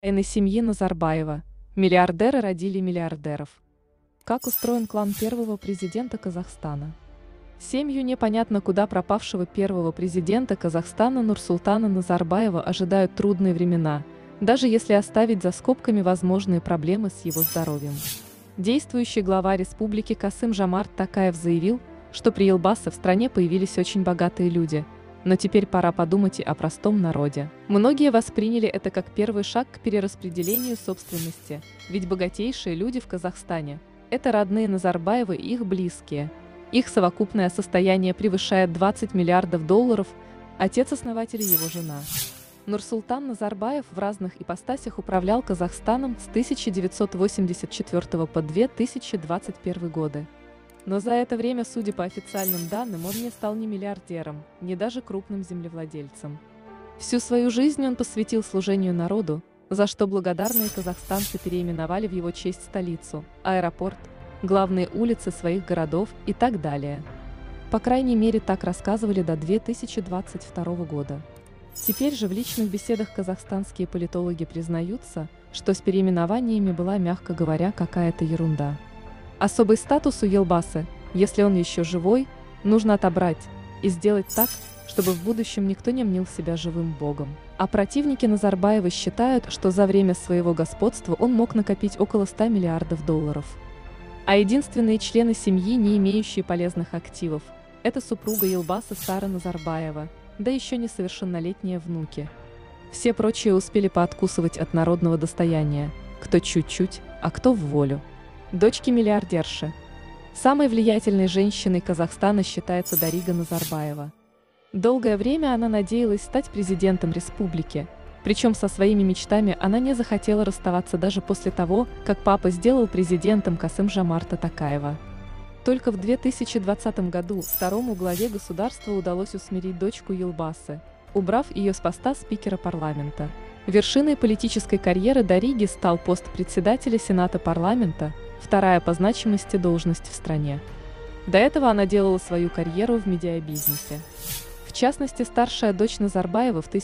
Тайны семьи Назарбаева. Миллиардеры родили миллиардеров. Как устроен клан первого президента Казахстана? Семью непонятно куда пропавшего первого президента Казахстана Нурсултана Назарбаева ожидают трудные времена, даже если оставить за скобками возможные проблемы с его здоровьем. Действующий глава республики Касым-Жомарт Токаев заявил, что при Елбасы в стране появились очень богатые люди, но теперь пора подумать и о простом народе. Многие восприняли это как первый шаг к перераспределению собственности, ведь богатейшие люди в Казахстане – это родные Назарбаевы и их близкие. Их совокупное состояние превышает 20 миллиардов долларов, отец-основатель и его жена. Нурсултан Назарбаев в разных ипостасях управлял Казахстаном с 1984 по 2021 годы. Но за это время, судя по официальным данным, он не стал ни миллиардером, ни даже крупным землевладельцем. Всю свою жизнь он посвятил служению народу, за что благодарные казахстанцы переименовали в его честь столицу, аэропорт, главные улицы своих городов и так далее. По крайней мере, так рассказывали до 2022 года. Теперь же в личных беседах казахстанские политологи признаются, что с переименованиями была, мягко говоря, какая-то ерунда. Особый статус у Елбасы, если он еще живой, нужно отобрать и сделать так, чтобы в будущем никто не мнил себя живым богом. А противники Назарбаева считают, что за время своего господства он мог накопить около 100 миллиардов долларов. А единственные члены семьи, не имеющие полезных активов, это супруга Елбасы Сара Назарбаева, да еще несовершеннолетние внуки. Все прочие успели пооткусывать от народного достояния, кто чуть-чуть, а кто в волю. Дочки миллиардерши. Самой влиятельной женщиной Казахстана считается Дарига Назарбаева. Долгое время она надеялась стать президентом республики, причем со своими мечтами она не захотела расставаться даже после того, как папа сделал президентом Касым-Жомарта Токаева. Только в 2020 году второму главе государства удалось усмирить дочку Елбасы, убрав ее с поста спикера парламента. Вершиной политической карьеры Дариги стал пост председателя Сената парламента, вторая по значимости должность в стране. До этого она делала свою карьеру в медиабизнесе. В частности, старшая дочь Назарбаева в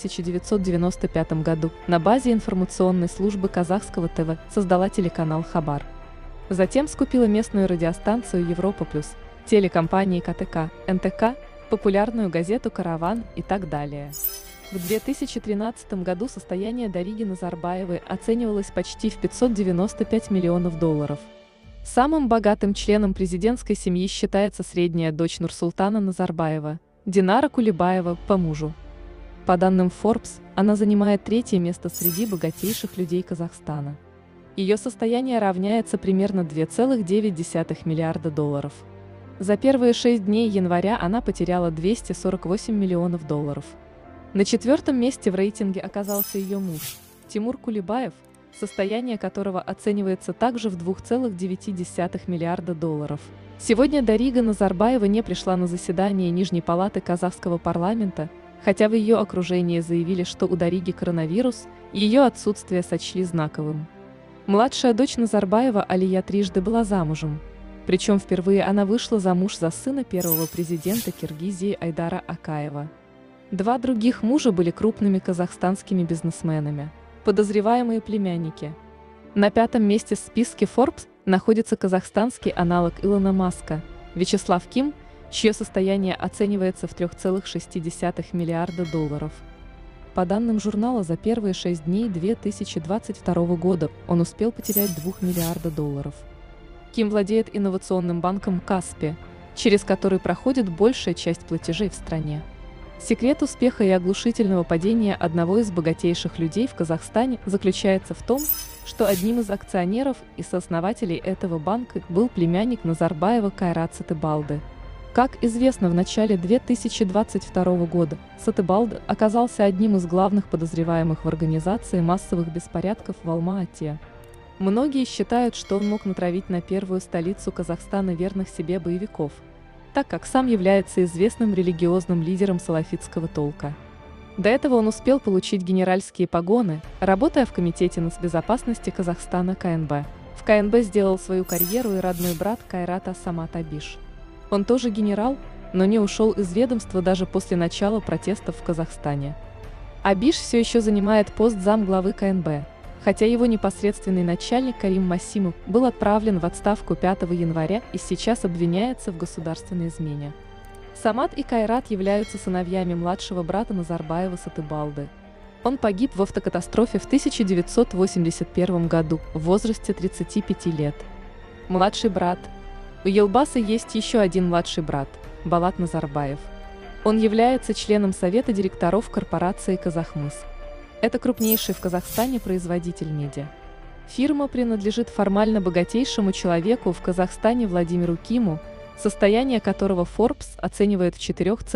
1995 году на базе информационной службы казахского ТВ создала телеканал «Хабар». Затем скупила местную радиостанцию «Европа плюс», телекомпании КТК, НТК, популярную газету «Караван» и так далее. В 2013 году состояние Дариги Назарбаевой оценивалось почти в 595 миллионов долларов. Самым богатым членом президентской семьи считается средняя дочь Нурсултана Назарбаева, Динара Кулибаева, по мужу. По данным Forbes, она занимает третье место среди богатейших людей Казахстана. Ее состояние равняется примерно 2,9 миллиарда долларов. За первые 6 дней января она потеряла 248 миллионов долларов. На четвертом месте в рейтинге оказался ее муж, Тимур Кулибаев, состояние которого оценивается также в 2,9 миллиарда долларов. Сегодня Дарига Назарбаева не пришла на заседание Нижней палаты казахского парламента, хотя в ее окружении заявили, что у Дариги коронавирус, и ее отсутствие сочли знаковым. Младшая дочь Назарбаева Алия трижды была замужем. Причем впервые она вышла замуж за сына первого президента Киргизии Айдара Акаева. Два других мужа были крупными казахстанскими бизнесменами, подозреваемые племянники. На пятом месте в списке Forbes находится казахстанский аналог Илона Маска, Вячеслав Ким, чье состояние оценивается в 3,6 миллиарда долларов. По данным журнала, за первые 6 дней 2022 года он успел потерять 2 миллиарда долларов. Ким владеет инновационным банком Каспи, через который проходит большая часть платежей в стране. Секрет успеха и оглушительного падения одного из богатейших людей в Казахстане заключается в том, что одним из акционеров и сооснователей этого банка был племянник Назарбаева Кайрат Сатыбалды. Как известно, в начале 2022 года Сатыбалды оказался одним из главных подозреваемых в организации массовых беспорядков в Алма-Ате. Многие считают, что он мог натравить на первую столицу Казахстана верных себе боевиков, так как сам является известным религиозным лидером салафитского толка. До этого он успел получить генеральские погоны, работая в Комитете нацбезопасности Казахстана КНБ. В КНБ сделал свою карьеру и родной брат Кайрата Самат Абиш. Он тоже генерал, но не ушел из ведомства даже после начала протестов в Казахстане. Абиш все еще занимает пост замглавы КНБ, хотя его непосредственный начальник Карим Массимов был отправлен в отставку 5 января и сейчас обвиняется в государственной измене. Самат и Кайрат являются сыновьями младшего брата Назарбаева Сатыбалды. Он погиб в автокатастрофе в 1981 году в возрасте 35 лет. Младший брат. У Елбасы есть еще один младший брат – Балат Назарбаев. Он является членом совета директоров корпорации «Казахмыс». Это крупнейший в Казахстане производитель меди. Фирма принадлежит формально богатейшему человеку в Казахстане Владимиру Киму, состояние которого Forbes оценивает в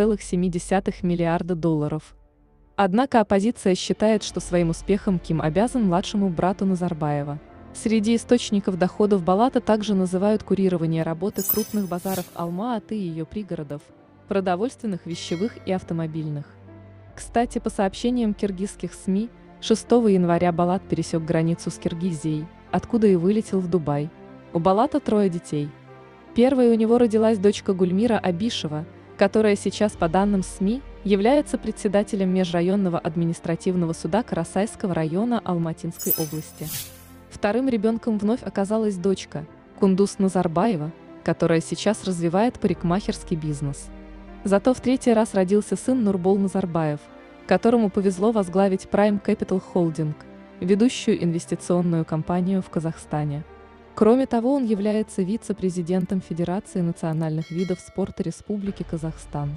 4,7 миллиарда долларов. Однако оппозиция считает, что своим успехом Ким обязан младшему брату Назарбаева. Среди источников доходов Балата также называют курирование работы крупных базаров Алма-Аты и ее пригородов, продовольственных, вещевых и автомобильных. Кстати, по сообщениям киргизских СМИ, 6 января Балат пересек границу с Киргизией, откуда и вылетел в Дубай. У Балата 3 детей. Первой у него родилась дочка Гульмира Абишева, которая сейчас, по данным СМИ, является председателем межрайонного административного суда Карасайского района Алматинской области. Вторым ребенком вновь оказалась дочка Кундуз Назарбаева, которая сейчас развивает парикмахерский бизнес. Зато в 3-й раз родился сын Нурбол Назарбаев, которому повезло возглавить Prime Capital Holding, ведущую инвестиционную компанию в Казахстане. Кроме того, он является вице-президентом Федерации национальных видов спорта Республики Казахстан.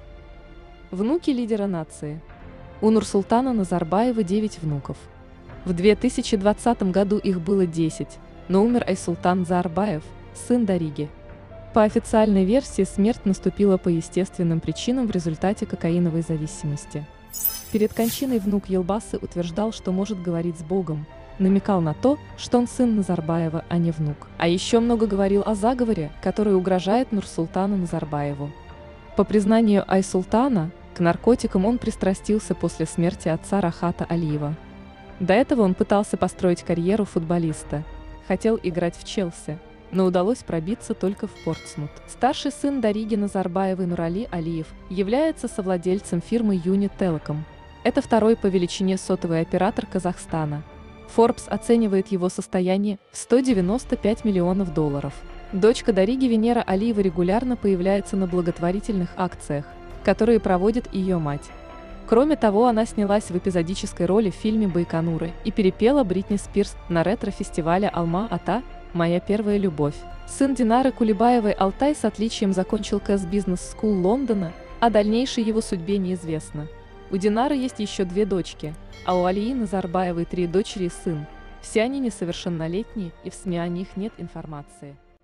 Внуки лидера нации. У Нурсултана Назарбаева 9 внуков. В 2020 году их было 10, но умер Айсултан Назарбаев, сын Дариги. По официальной версии, смерть наступила по естественным причинам в результате кокаиновой зависимости. Перед кончиной внук Елбасы утверждал, что может говорить с Богом, намекал на то, что он сын Назарбаева, а не внук. А еще много говорил о заговоре, который угрожает Нурсултану Назарбаеву. По признанию Айсултана, к наркотикам он пристрастился после смерти отца Рахата Алиева. До этого он пытался построить карьеру футболиста, хотел играть в Челси, но удалось пробиться только в Портсмут. Старший сын Дариги Назарбаевой Нурали Алиев является совладельцем фирмы Unit Telecom. Это второй по величине сотовый оператор Казахстана. Forbes оценивает его состояние в 195 миллионов долларов. Дочка Дариги Венера Алиева регулярно появляется на благотворительных акциях, которые проводит ее мать. Кроме того, она снялась в эпизодической роли в фильме «Байконуры» и перепела Бритни Спирс на ретро-фестивале Алма-Ата «Моя первая любовь». Сын Динары Кулебаевой Алтай с отличием закончил КС Бизнес Скул Лондона, о дальнейшей его судьбе неизвестно. У Динары есть еще 2 дочки, а у Алии Назарбаевой 3 дочери и сын. Все они несовершеннолетние, и в СМИ о них нет информации.